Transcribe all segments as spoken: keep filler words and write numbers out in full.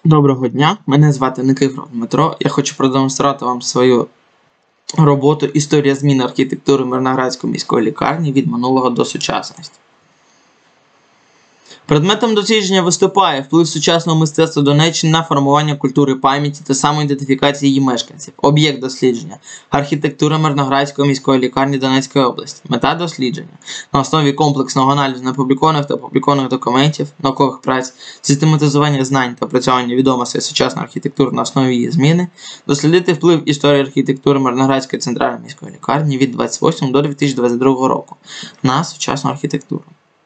Доброго дня, мене звати Никифоров Дмитро. Я хочу продемонструвати вам свою роботу «Історія зміни архітектури Мирноградської міської лікарні від минулого до сучасності». Предметом дослідження виступає вплив сучасного мистецтва Донеччини на формування культури пам'яті та самоідентифікації її мешканців. Об'єкт дослідження – архітектура Мирноградської міської лікарні Донецької області. Мета дослідження – на основі комплексного аналізу неопублікованих та опублікованих документів, наукових праць, систематизування знань та опрацювання відомостей сучасної архітектури на основі її зміни, дослідити вплив історії архітектури Мирноградської центральної міської лікарні від двадцять восьмого до дві тисячі двадцять другого року на сучасну архітектуру.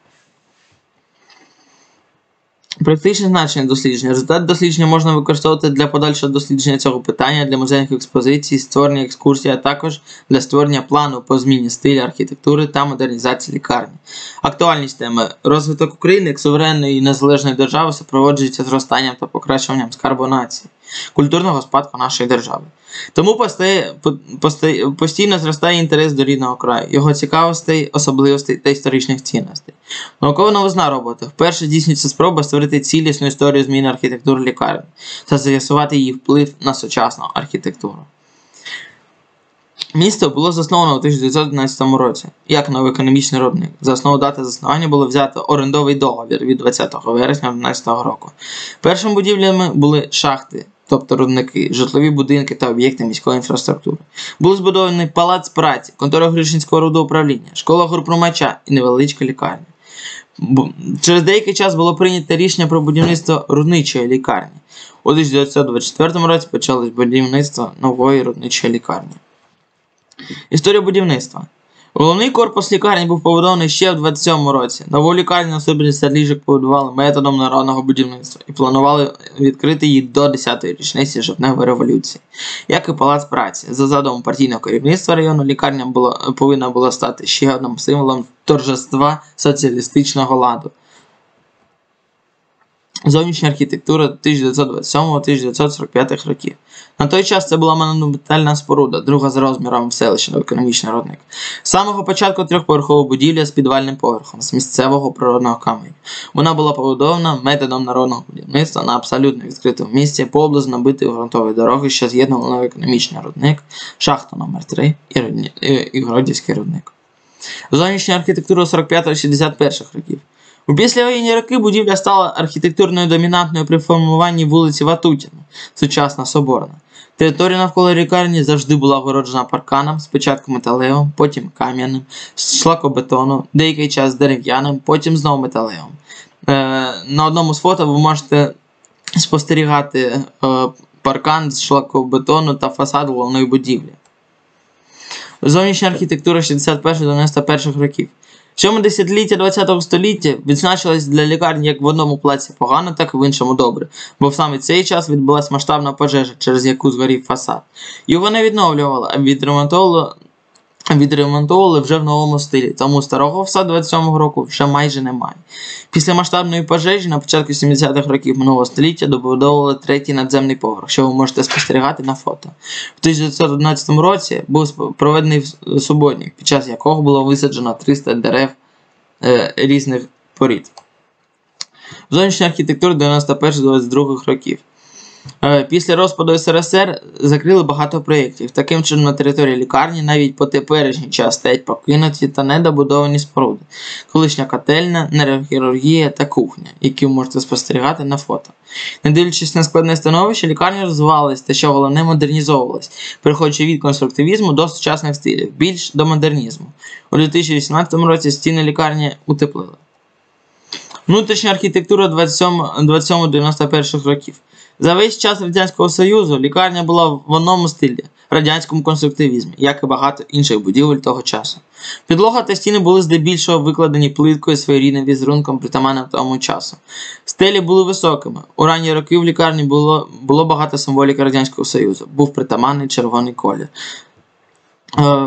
Практичне значення дослідження. Результат дослідження можна використовувати для подальшого дослідження цього питання, для музейних експозицій, створення екскурсій, а також для створення плану по зміні стилю архітектури та модернізації лікарні. Актуальність теми. Розвиток України як суверенної і незалежної держави супроводжується зростанням та покращенням скарбу нації, культурного спадку нашої держави. Тому постає, постає, постійно зростає інтерес до рідного краю, його цікавостей, особливостей та історичних цінностей. Наукова новизна роботи. Вперше здійснюється спроба створити цілісну історію зміни архітектури лікарні та з'ясувати її вплив на сучасну архітектуру. Місто було засновано у тисяча дев'ятсот одинадцятому році як новоекономічний виробник. За основу дати заснування було взято орендовий договір від двадцятого вересня дві тисячі одинадцятого року. Першими будівлями були шахти, тобто рудники, житлові будинки та об'єкти міської інфраструктури. Був збудований палац праці, контора Гришинського рудоуправління, школа Гурпромача і невеличка лікарня. Через деякий час було прийнято рішення про будівництво рудничої лікарні. У тисяча дев'ятсот двадцять четвертому році почалось будівництво нової рудничої лікарні. Історія будівництва. Головний корпус лікарні був побудований ще в двадцять сьомому році. Нову лікарню на сто ліжок побудували методом народного будівництва і планували відкрити її до десятої річниці жовтневої революції. Як і палац праці. За задумом партійного керівництва району, лікарня була, повинна була стати ще одним символом торжества соціалістичного ладу. Зовнішня архітектура тисяча дев'ятсот двадцять сьомого - тисяча дев'ятсот сорок п'ятого років. На той час це була монументальна споруда, друга за розміром в селищі економічний родник. З самого початку трьохповерхова будівля з підвальним поверхом, з місцевого природного каменю. Вона була побудована методом народного будівництва на абсолютно відкритому місці, поблизу набитої ґрунтової дороги, що з'єднувала економічний рудник, шахту номер три і, і, і Гродівський рудник. Зовнішня архітектура сорок п'ятого - шістдесят першого років. У післявоєнні роки будівля стала архітектурною домінантною при формуванні вулиці Ватутіна, сучасна Соборна. Територія навколо лікарні завжди була огороджена парканом, спочатку металевим, потім кам'яним, з шлакобетону, деякий час дерев'яним, потім знову металевим. Е, на одному з фото ви можете спостерігати е, паркан з шлакобетону та фасад головної будівлі. Зовнішня архітектура шістдесят першого - дев'яносто першого років. Сьоме десятиліття ХХ століття відзначилось для лікарні як в одному плаці погано, так і в іншому добре, бо в саме цей час відбулася масштабна пожежа, через яку згорів фасад. Його не відновлювали, а відремонтовували, відремонтовували вже в новому стилі, тому старого фасаду двадцять сьомого року вже майже немає. Після масштабної пожежі на початку сімдесятих років минулого століття добудовували третій надземний поверх, що ви можете спостерігати на фото. В тисяча дев'ятсот одинадцятому році був проведений суботник, під час якого було висаджено триста дерев е, різних порід. Зовнішня архітектура дев'яносто першого - двадцять другого років. Після розпаду ес ер ес ер закрили багато проєктів. Таким чином, на території лікарні навіть по теперішній час стоять покинуті та недобудовані споруди. Колишня котельня, нейрохірургія та кухня, які ви можете спостерігати на фото. Не дивлячись на складне становище, лікарня розвивалась та, що головне, модернізовувалась, переходячи від конструктивізму до сучасних стилів, більш до модернізму. У дві тисячі вісімнадцятому році стіни лікарні утеплили. Внутрішня архітектура двадцять сьомого - дев'яносто першого років. За весь час Радянського Союзу лікарня була в одному стилі – радянському конструктивізмі, як і багато інших будівель того часу. Підлога та стіни були здебільшого викладені плиткою своєрідним візерунком, притаманним тому часу. Стелі були високими. У ранні роки в лікарні було, було багато символіки Радянського Союзу. Був притаманний червоний колір. Е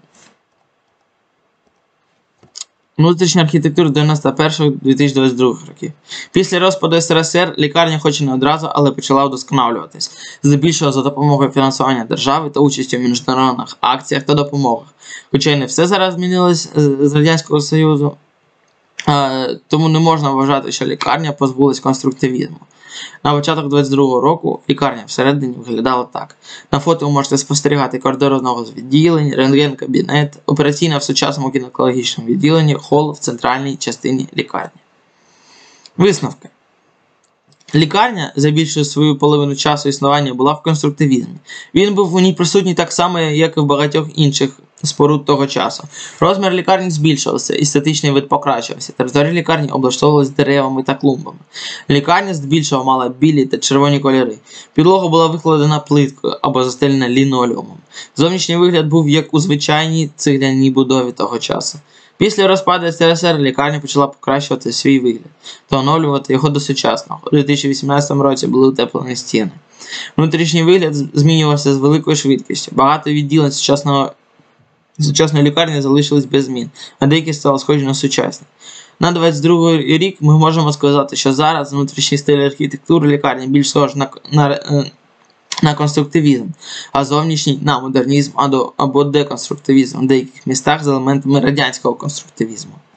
Внутрішня архітектура дев'яносто першого - дві тисячі двадцять другого років. Після розпаду ес ер ес ер лікарня хоч і не одразу, але почала вдосконалюватись, здебільшого за допомогою фінансування держави та участю в міжнародних акціях та допомогах. Хоча й не все зараз змінилось з Радянського Союзу, тому не можна вважати, що лікарня позбулась конструктивізму. На початок двадцять другого року лікарня всередині виглядала так. На фото ви можете спостерігати коридор одного з відділень, рентген-кабінет, операційна в сучасному гінекологічному відділенні, хол в центральній частині лікарні. Висновки. Лікарня за більшу свою половину часу існування була в конструктивізмі. Він був у ній присутній так само, як і в багатьох інших споруд того часу. Розмір лікарні збільшувався, естетичний вид покращувався. Територія лікарні облаштовувалась деревами та клумбами. Лікарня здебільшого мала білі та червоні кольори. Підлога була викладена плиткою або застелена лінолеумом. Зовнішній вигляд був як у звичайній цегляній будові того часу. Після розпаду ес ер ес ер лікарня почала покращувати свій вигляд та оновлювати його до сучасного. У дві тисячі вісімнадцятому році були утеплені стіни. Внутрішній вигляд змінювався з великою швидкістю. Багато відділень сучасного, сучасної лікарні залишились без змін, а деякі стали схожі на сучасні. На двадцять другий рік ми можемо сказати, що зараз внутрішній стиль архітектури лікарні більш схож на, на, на конструктивізм, а зовнішній на модернізм або деконструктивізм в деяких містах з елементами радянського конструктивізму.